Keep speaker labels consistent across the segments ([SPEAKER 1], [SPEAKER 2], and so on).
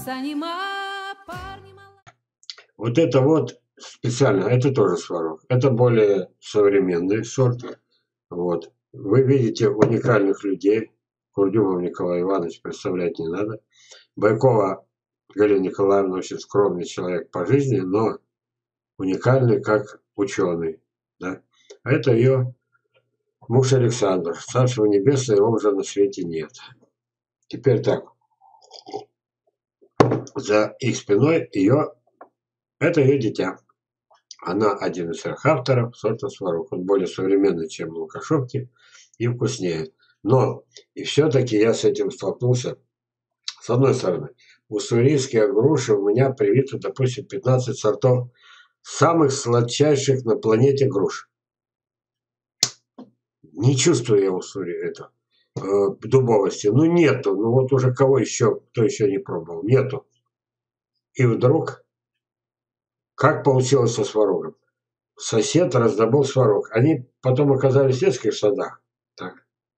[SPEAKER 1] Вот это вот специально, это тоже сварог. Это более современный сорт. Вот. Вы видите уникальных людей. Курдюмов Николай Иванович представлять не надо. Байкова Галина Николаевна очень скромный человек по жизни, но уникальный как ученый. Да? А это ее муж Александр. Царство небесное, его уже на свете нет. Теперь так. За их спиной это ее дитя. Она один из всех авторов сорта сварог. Он более современный, чем лукашовки, и вкуснее. Но и все-таки я с этим столкнулся. С одной стороны, уссурийские груши у меня привиты, допустим, 15 сортов самых сладчайших на планете груш. Не чувствую я Уссурии дубовости. Ну нету. Ну вот уже кто еще не пробовал. Нету. И вдруг, как получилось со сварогом? Сосед раздобыл сварог. Они потом оказались в детских садах. Так.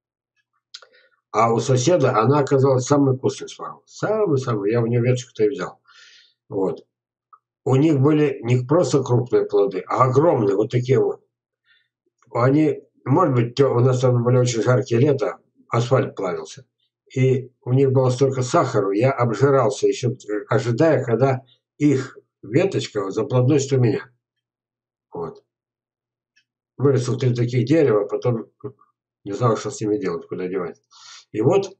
[SPEAKER 1] А у соседа она оказалась самый вкусный сварог. Самый-самый. Я у нее веточку-то и взял. Вот. У них были не просто крупные плоды, а огромные. Вот такие вот. Они, может быть, у нас там были очень жаркие лета, асфальт плавился. И у них было столько сахара, я обжирался еще, ожидая, когда их веточка заплодносит у меня. Вот. Вырастил 3 таких дерева, потом не знал, что с ними делать, куда девать. И вот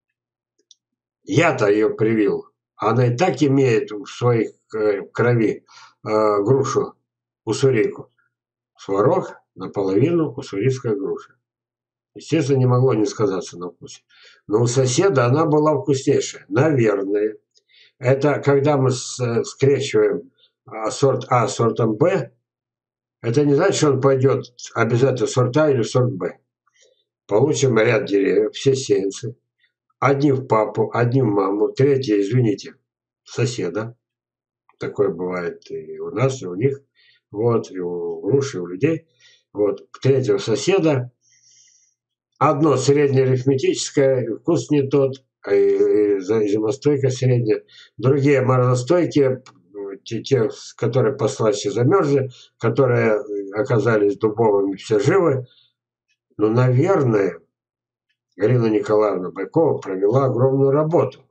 [SPEAKER 1] я-то ее привил. Она и так имеет в своей крови грушу, уссурийку. Сварог наполовину уссурийская груша. Естественно, не могло не сказаться на вкусе. Но у соседа она была вкуснейшая. Наверное. Это когда мы скрещиваем сорт А с сортом Б, это не значит, что он пойдет обязательно в сорт А или в сорт Б. Получим ряд деревьев, все сеянцы. Одни в папу, одни в маму, третьи, извините, соседа. Такое бывает и у нас, и у них. Вот, и у груш, и у людей. Вот, третьего соседа. Одно среднеарифметическое, вкус не тот, и зимостойкое среднее. Другие морозостойкие, те, которые послаще замерзли, которые оказались дубовыми, все живы. Но, наверное, Галина Николаевна Байкова провела огромную работу.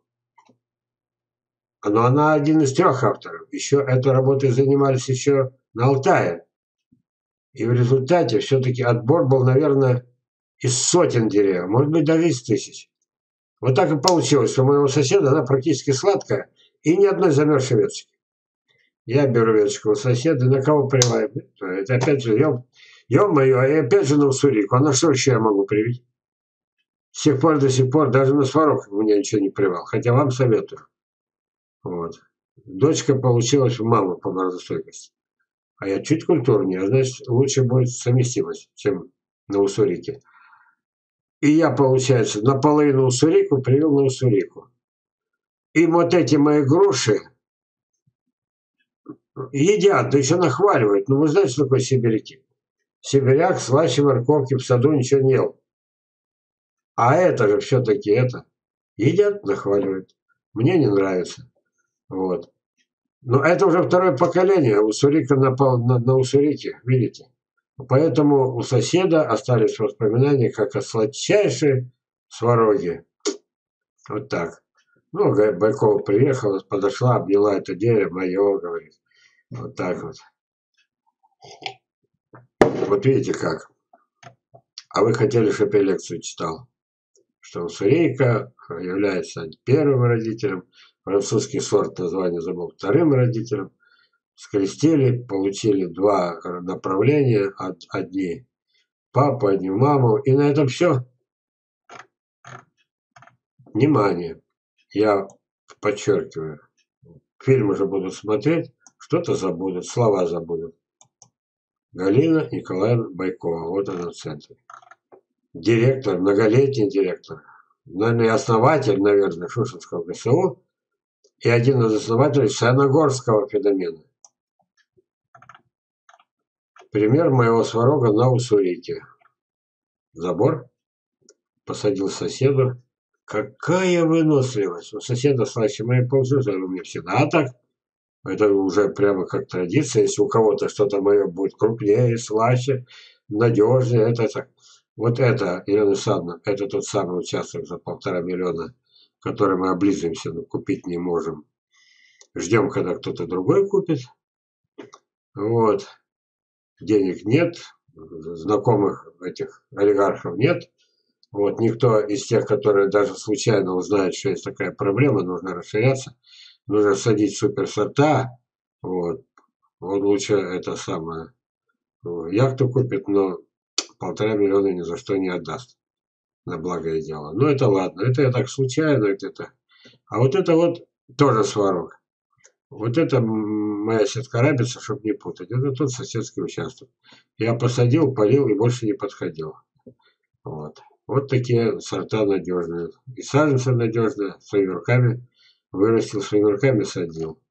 [SPEAKER 1] Но она один из 3 авторов. Еще этой работой занимались еще на Алтае. И в результате все-таки отбор был, наверное, из сотен деревьев, может быть, даже из 1000. Вот так и получилось, что у моего соседа она практически сладкая и ни одной замерзшей веточки. Я беру веточку у соседа, на кого прививаю? Это опять же, ё-моё, и опять же на уссурийку. А на что еще я могу привить? С тех пор до сих пор даже на сварог у меня ничего не привал, хотя вам советую. Вот. Дочка получилась в маму по морозостойкости. А я чуть культурнее, а значит, лучше будет совместимость, чем на уссурийке. И я, получается, наполовину уссурийку привил на уссурийку. И вот эти мои груши едят, да еще нахваливают. Ну, вы знаете, что такое сибиряки? Сибиряк слаще морковки в саду ничего не ел. А это же все-таки едят, нахваливают. Мне не нравится. Вот. Но это уже 2-е поколение. Уссурийка напал на уссурийке, видите? Поэтому у соседа остались воспоминания, как о сладчайшей свароге. Вот так. Ну, Байкова приехала, подошла, обняла это дерево, мое, говорит. Вот так вот. Вот видите как. А вы хотели, чтобы я лекцию читал. Что уссурийка является первым родителем. Французский сорт, название забыл, 2-м родителем. Скрестили, получили 2 направления. Одни папу, одни маму. И на этом все. Внимание. Я подчеркиваю. Фильм уже будут смотреть, что-то забудут, слова забудут. Галина Николаевна Байкова. Вот она в центре. Директор, многолетний директор. Наверное, основатель, наверное, Шушинского ГСУ. И один из основателей Саяногорского феномена. Пример моего сварога на уссурийке. Забор. Посадил соседу. Какая выносливость. У соседа слаще моей ползут, у меня всегда так. Это уже прямо как традиция. Если у кого-то что-то мое будет крупнее, слаще, надежнее, это так. Вот это, Елена Александровна, это тот самый участок за 1,5 миллиона, который мы облизываемся, но купить не можем. Ждем, когда кто-то другой купит. Вот. Денег нет, знакомых этих олигархов нет. Вот. Никто из тех, которые даже случайно узнают, что есть такая проблема, нужно расширяться, нужно садить суперсорта. Вот. Он лучше это самое яхту купит, но 1,5 миллиона ни за что не отдаст на благое дело. Ну это ладно, это я так случайно, это. А вот это вот тоже сварок. Вот это моя сетка рабица, чтобы не путать. Это тот соседский участок. Я посадил, полил и больше не подходил. Вот. Вот такие сорта надежные. И саженцы надежные, своими руками вырастил, своими руками садил.